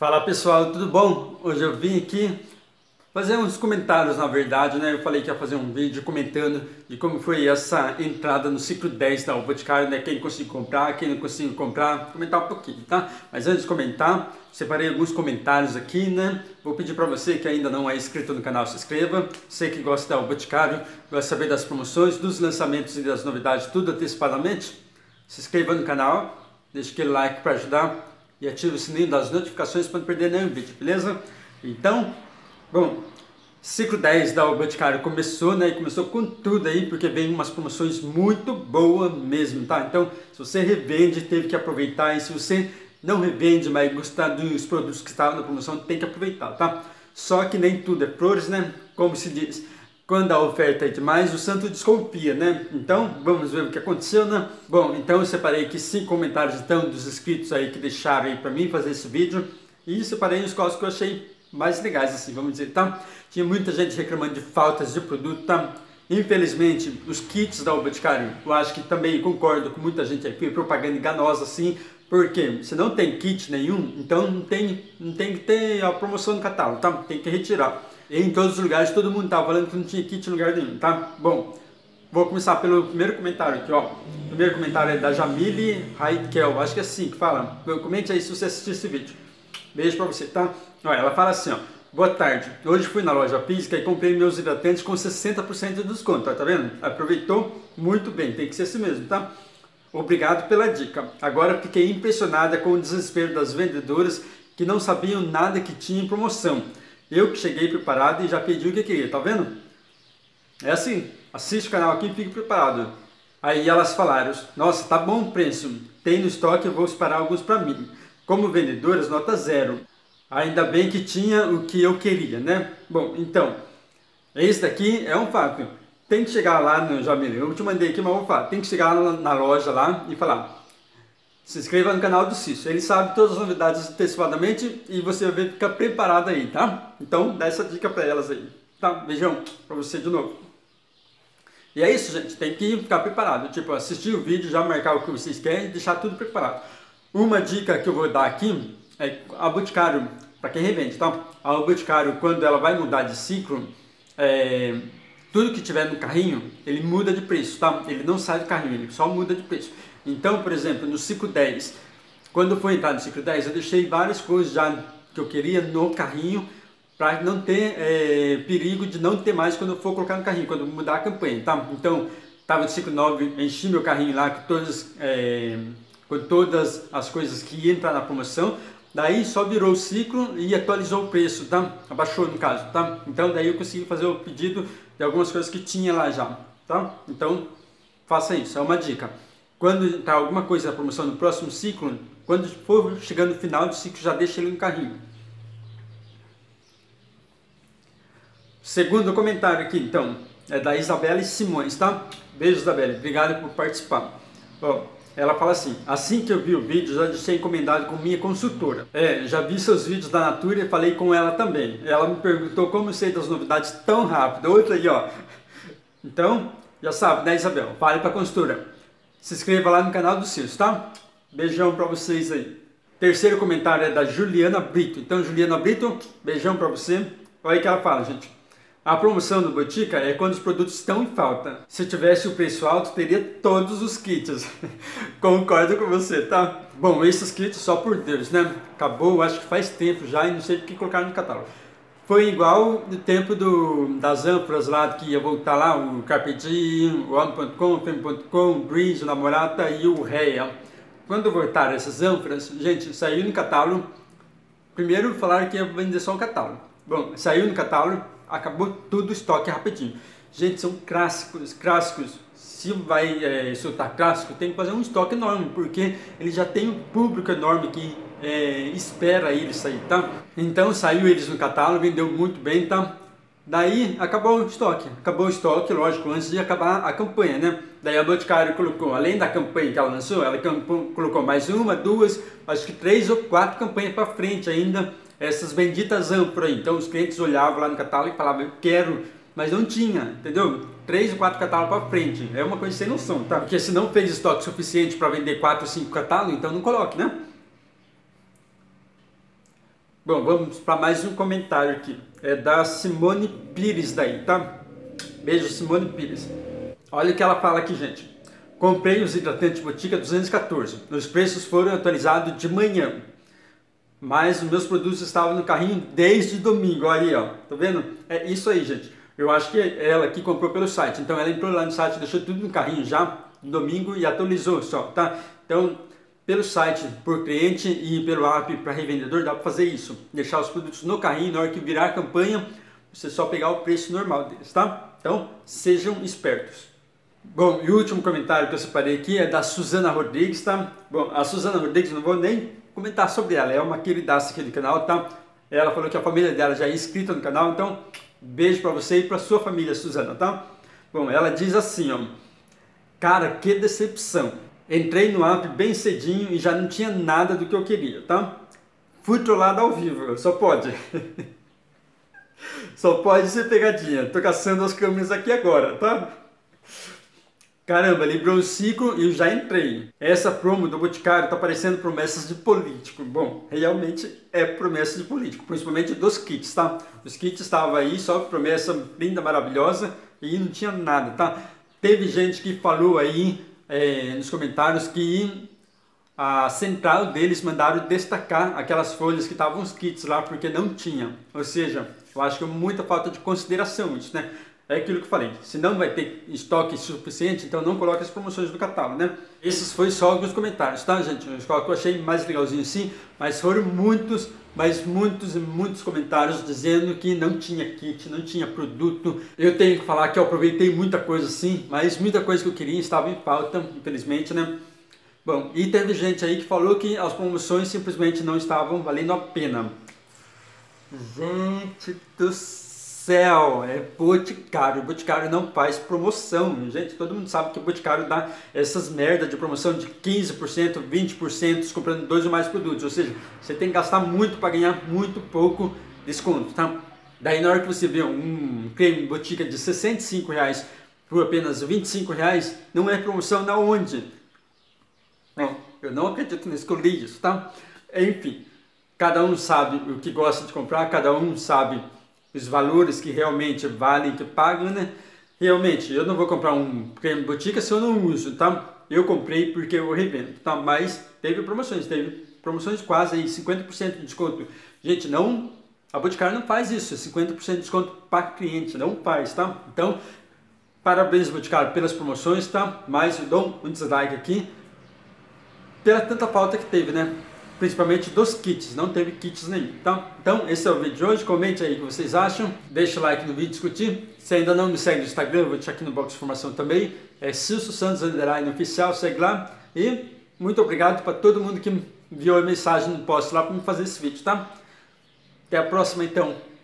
Fala pessoal, tudo bom? Hoje eu vim aqui fazer uns comentários, na verdade, né? Eu falei que ia fazer um vídeo comentando de como foi essa entrada no ciclo 10 da O Boticário, né? Quem conseguiu comprar, quem não conseguiu comprar, comentar um pouquinho, tá? Mas antes de comentar, separei alguns comentários aqui, né? Vou pedir para você que ainda não é inscrito no canal, se inscreva. Você que gosta da O Boticário, gosta de saber das promoções, dos lançamentos e das novidades, tudo antecipadamente, se inscreva no canal, deixa aquele like para ajudar. E ative o sininho das notificações para não perder nenhum vídeo, beleza? Então, bom, ciclo 10 da O Boticário começou, né? E começou com tudo aí, porque vem umas promoções muito boas mesmo, tá? Então, se você revende, teve que aproveitar. E se você não revende, mas gostar dos produtos que estavam na promoção, tem que aproveitar, tá? Só que nem tudo é flores, né? Como se diz, quando a oferta é demais, o santo desconfia, né? Então, vamos ver o que aconteceu, né? Bom, então eu separei aqui 5 comentários então dos inscritos aí que deixaram aí pra mim fazer esse vídeo. E separei os casos que eu achei mais legais, assim, vamos dizer, tá? Tinha muita gente reclamando de faltas de produto, tá? Infelizmente, os kits da O Boticário, eu acho que também concordo com muita gente aí, foi propaganda enganosa, assim, porque se não tem kit nenhum, então não tem que ter a promoção no catálogo, tá? Tem que retirar. E em todos os lugares todo mundo estava falando que não tinha kit em lugar nenhum, tá? Bom, vou começar pelo primeiro comentário aqui, ó. O primeiro comentário é da Jamile Raikel, acho que é assim que fala. Comente aí se você assistiu esse vídeo. Beijo pra você, tá? Olha, ela fala assim, ó. Boa tarde, hoje fui na loja física e comprei meus hidratantes com 60% de desconto, tá vendo? Aproveitou muito bem, tem que ser assim mesmo, tá? Obrigado pela dica. Agora fiquei impressionada com o desespero das vendedoras que não sabiam nada que tinha em promoção. Eu que cheguei preparado e já pedi o que queria, tá vendo? É assim, assiste o canal aqui e fique preparado. Aí elas falaram, nossa, tá bom o preço, tem no estoque, eu vou separar alguns para mim. Como vendedoras, nota 0. Ainda bem que tinha o que eu queria, né? Bom, então, esse daqui é um fato. Tem que chegar lá no Jamil, eu te mandei aqui, mas vou falar. Tem que chegar na loja lá e falar, se inscreva no canal do Cício, ele sabe todas as novidades antecipadamente e você vai ficar preparado aí, tá? Então dá essa dica para elas aí, tá? Beijão para você de novo. E é isso, gente, tem que ficar preparado, tipo, assistir o vídeo, já marcar o que vocês querem e deixar tudo preparado. Uma dica que eu vou dar aqui é a Boticário, para quem revende, tá? A Boticário, quando ela vai mudar de ciclo, tudo que tiver no carrinho, ele muda de preço, tá? Ele não sai do carrinho, ele só muda de preço. Então, por exemplo, no ciclo 10, quando eu for entrar no ciclo 10, eu deixei várias coisas já que eu queria no carrinho para não ter perigo de não ter mais quando eu for colocar no carrinho, quando mudar a campanha, tá? Então, estava no ciclo 9, enchi meu carrinho lá com todas as coisas que iam entrar na promoção, daí só virou o ciclo e atualizou o preço, tá? Abaixou no caso, tá? Então, daí eu consegui fazer o pedido de algumas coisas que tinha lá já, tá? Então, faça isso, é uma dica. Quando está alguma coisa na promoção no próximo ciclo, quando for chegando no final do ciclo, já deixa ele no carrinho. Segundo comentário aqui, então, é da Isabelle Simões, tá? Beijo, Isabelle, obrigado por participar. Ó, ela fala assim que eu vi o vídeo, já deixei encomendado com minha consultora. Já vi seus vídeos da Natura e falei com ela também. Ela me perguntou como eu sei das novidades tão rápido. Outra aí, ó. Então, já sabe, né, Isabel? Fale para a consultora. Se inscreva lá no canal do Cício, tá? Beijão pra vocês aí. Terceiro comentário é da Juliana Brito. Então, Juliana Brito, beijão pra você. Olha o que ela fala, gente. A promoção do Botica é quando os produtos estão em falta. Se tivesse o preço alto, teria todos os kits. Concordo com você, tá? Bom, esses kits, só por Deus, né? Acabou, acho que faz tempo já e não sei o que colocar no catálogo. Foi igual no tempo das ânforas lá, que ia voltar lá, o Carpe Diem, o Homem.com, o Femme.com, o Breeze, o Namorata e o Reia. Quando voltaram essas ânforas, gente, saiu no catálogo. Primeiro falaram que ia vender só um catálogo. Bom, saiu no catálogo, acabou tudo o estoque rapidinho. Gente, são clássicos. Se vai soltar clássico, tem que fazer um estoque enorme, porque ele já tem um público enorme que espera eles sair, tá? Então saiu eles no catálogo, vendeu muito bem, tá? Daí acabou o estoque, lógico, antes de acabar a campanha, né? Daí a Boticário colocou, além da campanha que ela lançou, ela colocou mais uma, duas, acho que 3 ou 4 campanhas para frente ainda, essas benditas ânforas aí. Então os clientes olhavam lá no catálogo e falavam, eu quero, mas não tinha, entendeu? 3 ou 4 catálogos para frente, é uma coisa sem noção, tá? Porque se não fez estoque suficiente para vender 4 ou 5 catálogos, então não coloque, né? Bom, vamos para mais um comentário aqui. É da Simone Pires daí, tá? Beijo, Simone Pires. Olha o que ela fala aqui, gente. Comprei os hidratantes Boticário 214. Os preços foram atualizados de manhã. Mas os meus produtos estavam no carrinho desde domingo. Olha aí, ó. Tá vendo? É isso aí, gente. Eu acho que ela aqui comprou pelo site. Então ela entrou lá no site, deixou tudo no carrinho já no domingo e atualizou só, tá? Então, pelo site, por cliente e pelo app para revendedor, dá para fazer isso. Deixar os produtos no carrinho, na hora que virar a campanha, você só pegar o preço normal deles, tá? Então, sejam espertos. Bom, e o último comentário que eu separei aqui é da Suzana Rodrigues, tá? Bom, a Suzana Rodrigues, não vou nem comentar sobre ela, é uma queridaça aqui do canal, tá? Ela falou que a família dela já é inscrita no canal, então, beijo para você e para sua família, Suzana, tá? Bom, ela diz assim, ó. Cara, que decepção. Entrei no app bem cedinho e já não tinha nada do que eu queria, tá? Fui trollado ao vivo, só pode. Só pode ser pegadinha. Tô caçando as câmeras aqui agora, tá? Caramba, livrou um ciclo e eu já entrei. Essa promo do Boticário tá parecendo promessas de político. Bom, realmente é promessa de político, principalmente dos kits, tá? Os kits estavam aí, só promessa linda, maravilhosa e não tinha nada, tá? Teve gente que falou aí nos comentários que a central deles mandaram destacar aquelas folhas que estavam os kits lá porque não tinha. Ou seja, eu acho que é muita falta de consideração isso, né? É aquilo que eu falei, se não vai ter estoque suficiente, então não coloque as promoções no catálogo, né? Esses foi só alguns comentários, tá, gente? Os que eu achei mais legalzinho sim, mas foram muitos, mas muitos e muitos comentários dizendo que não tinha kit, não tinha produto. Eu tenho que falar que eu aproveitei muita coisa sim, mas muita coisa que eu queria estava em falta, infelizmente, né? Bom, e teve gente aí que falou que as promoções simplesmente não estavam valendo a pena. Gente do céu, é Boticário. O Boticário não faz promoção. Gente, todo mundo sabe que o Boticário dá essas merda de promoção de 15%, 20% comprando 2 ou mais produtos. Ou seja, você tem que gastar muito para ganhar muito pouco desconto, tá? Daí na hora que você vê um creme Boticário de R$65 por apenas R$25, não é promoção na onde? Não, eu não acredito nisso que eu li isso, tá? Enfim, cada um sabe o que gosta de comprar, cada um sabe os valores que realmente valem, que pagam, né? Realmente, eu não vou comprar um creme Boticário se eu não uso, tá? Eu comprei porque eu revendo, tá? Mas teve promoções quase aí, 50% de desconto. Gente, não, a Boticário não faz isso, 50% de desconto para cliente, não faz, tá? Então, parabéns Boticário pelas promoções, tá? Mas eu dou um dislike aqui pela tanta falta que teve, né? Principalmente dos kits, não teve kits nenhum, tá? Então, esse é o vídeo de hoje, comente aí o que vocês acham, deixa o like no vídeo, discutir. Se ainda não me segue no Instagram, eu vou deixar aqui no box de informação também, é Cilso Santos _ oficial, segue lá. E muito obrigado para todo mundo que enviou a mensagem no post lá para me fazer esse vídeo, tá? Até a próxima então.